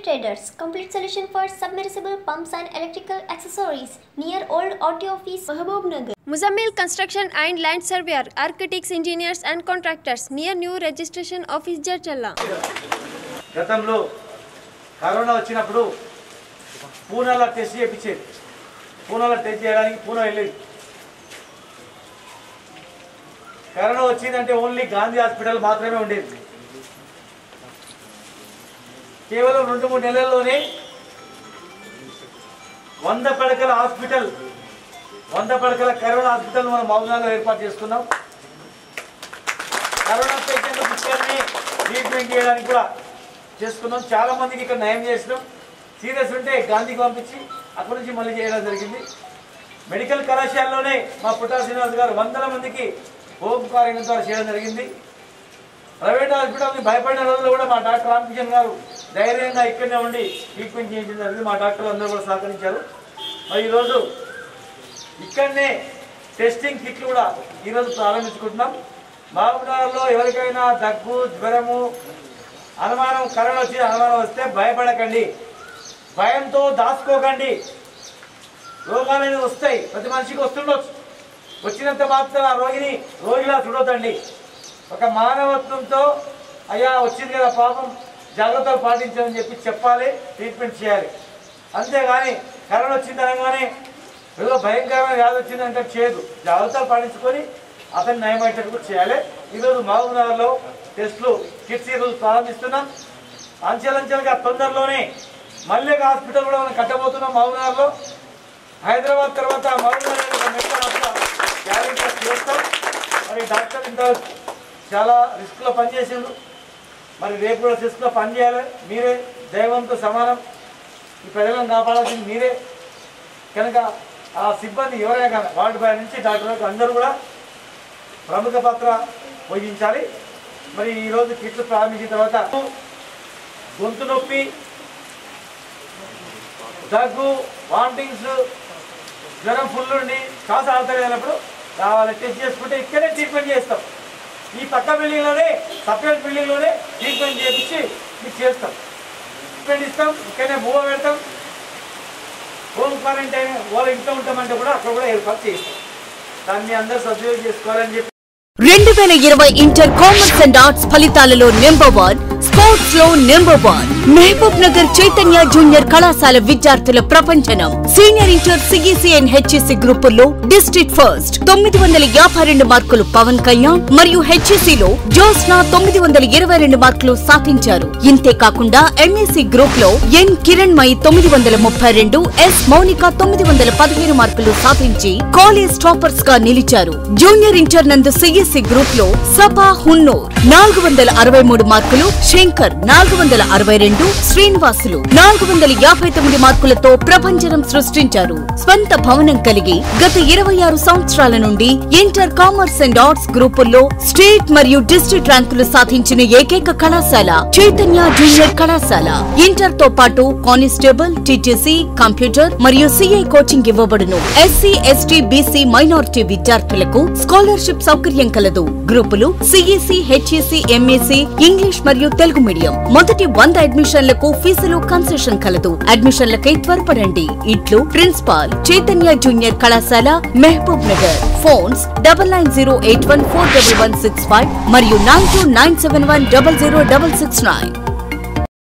Traders, complete solution for submersible pumps and electrical accessories, near Old Auto Office, Mahabubnagar. Muzammil Construction and Land Surveyor, Architects, Engineers and Contractors, near New Registration Office, Jarchalla. గతంలో corona వచ్చినప్పుడు పూనాలో test చేయించేది. పూనాలో test చేయడానికి పూనా వెళ్ళేది. Corona వచ్చిందంటే only Gandhi hospital మాత్రమే ఉండేది. కేవలం 2-3 నెలల్లోనే 100 పడకల హాస్పిటల్ 100 పడకల కరోనా హాస్పిటల్ మనం మౌనాలో ఏర్పాటు చేసుకున్నాం. కరోనా పేషెంట్లకు ఇక్కడనే ట్రీట్మెంట్ చేయడానికి కూడా చేసుకున్నాం. చాలా మందికి ఇక్కడ నయం చేసినాం. సీరియస్ ఉంటే గాంధీకి పంపించి అక్కడి నుంచి మళ్ళీ చేయడం జరిగింది. మెడికల్ కళాశాలలోనే మా పుట్టా శ్రీనివాస్ గారు 100 మందికి హోమ్ క్వారంటైన్ ద్వారా చేయడం జరిగింది. ప్రైవేట్ హాస్పిటల్ని భయపడిన రోజుల్లో కూడా మా డాక్టర్ రామకిషన్ గారు ధైర్యంగా ఇక్కడనే ఉండి ట్రీట్మెంట్ చేయించడం జరిగింది. మా డాక్టర్లు అందరూ కూడా సహకరించారు. మరి ఈరోజు ఇక్కడనే టెస్టింగ్ కిట్లు కూడా ఈరోజు ప్రారంభించుకుంటున్నాం. మహబూబ్నగర్లో ఎవరికైనా దగ్గు, జ్వరము, అనుమానం, కరోనా వచ్చి అనుమానం వస్తే భయపడకండి, భయంతో దాచుకోకండి. రోగాలు అనేవి వస్తాయి, ప్రతి మనిషికి వస్తుండొచ్చు. వచ్చినంత మాత్రం ఆ రోగిలా చూడొద్దండి. ఒక మానవత్వంతో అయ్యా వచ్చింది కదా పాపం జాగ్రత్తలు పాటించాలని చెప్పి చెప్పాలి, ట్రీట్మెంట్ చేయాలి. అంతేగాని కరోనా వచ్చింది అనగానే ఏదో భయంకరమైన వ్యాధి వచ్చిందంటే చేయదు. జాగ్రత్తలు పాటించుకొని అతన్ని నయమయ్యేటట్టు చేయాలి. ఈరోజు మహబూబ్నగర్లో టెస్టులు కిట్స్ ఈరోజు ప్రారంభిస్తున్నాం. అంచెలంచెలుగా తొందరలోనే మళ్ళీ హాస్పిటల్ కూడా మనం కట్టబోతున్నాం మహబూబ్నగర్లో. హైదరాబాద్ తర్వాత మహబూబ్నగర్ మెడికల్ హాస్పిటల్ గ్యారెంటీ చేస్తాం. మరి డాక్టర్ ఇంత చాలా రిస్క్లో పనిచేసిండు. మరి రేపు కూడా రిస్క్లో పనిచేయాలి. మీరే దైవంతో సమానం. ఈ ప్రజలను కాపాడాల్సింది మీరే. కనుక ఆ సిబ్బంది ఎవరైనా కానీ వార్డు బాయ్ నుంచి డాక్టర్ వరకు అందరూ కూడా ప్రముఖ పాత్ర వహించాలి. మరి ఈరోజు కిట్లు ప్రారంభించిన తర్వాత గొంతు నొప్పి, దగ్గు, వామిటింగ్స్, జ్వరం ఫుల్ ఉండి శ్వాస ఆడతలేనప్పుడు కావాలి టెస్ట్ చేసుకుంటే ఇక్కడే ట్రీట్మెంట్ చేస్తాం. ఈ పక్క బిల్డింగ్లోనే సపరేట్ బిల్డింగ్లోనే ట్రీట్మెంట్ చేయించి మీకు చేస్తాం. ట్రీట్మెంట్ ఇస్తాం, ఇక్కడనే మూవ పెడతాం. హోమ్ క్వారంటైన్ వాళ్ళ ఇంట్లో ఉంటామంటే కూడా అక్కడ కూడా ఏర్పాటు చేస్తాం. దాన్ని అందరూ సద్వినియోగం చేసుకోవాలని చెప్పి 2020 ఇంటర్ కామర్స్ అండ్ ఆర్ట్స్ ఫలితాలలో నెంబర్ 1, స్పోర్ట్స్ లో number 1 Mahabubnagar Chaitanya junior కళాశాల విద్యార్థుల ప్రపంచనం. Senior inter CEC and HEC గ్రూపుల్లో డిస్ట్రిక్ట్ ఫస్ట్ 952 మార్కులు పవన్ కళ్యాణ్ మరియు హెచ్ఈసిలో జోస్నా 922 మార్కులు సాధించారు. ఇంతే కాకుండా ఎంఎస్సి గ్రూప్ లో ఎన్ కిరణ్ మై 932, ఎస్ మౌనిక 915 మార్కులు సాధించి కాలేజ్ టాపర్స్ గా నిలిచారు. జూనియర్ ఇంటర్ నందు సిఈసి గ్రూప్ లో సపా హున్నూర్ 463 మార్కులు, శంకర్ 462, శ్రీనివాసులు 459 మార్కులతో ప్రపంచనం సృష్టించారు. స్వంత భవనం కలిగి గత 26 సంవత్సరాల నుండి ఇంటర్ కామర్స్ అండ్ ఆర్ట్స్ గ్రూపుల్లో స్టేట్ మరియు డిస్ట్రిక్ట్ ర్యాంకులు సాధించిన ఏకైక కళాశాల చైతన్య జూనియర్ కళాశాల. ఇంటర్ తో పాటు కానిస్టేబుల్, టీటీసీ, కంప్యూటర్ మరియు సిఐ కోచింగ్ ఇవ్వబడును. ఎస్సీ, ఎస్టీ, బీసీ, మైనారిటీ విద్యార్థులకు స్కాలర్షిప్ సౌకర్యం కలదు. గ్రూపులు సిఈసి, హెచ్ఈసి, ఎంఏసి, ఇంగ్లీష్ మరియు తెలుగు మీడియం. మొదటి 100 అడ్మిషన్లకు ఫీజులో కన్సెషన్ కలదు. అడ్మిషన్లకై త్వరపడండి. ఇట్లు ప్రిన్సిపాల్ చైతన్య జూనియర్ కళాశాల, మహబూబ్ నగర్. ఫోన్స్ 9908141165 మరియు 9297100669.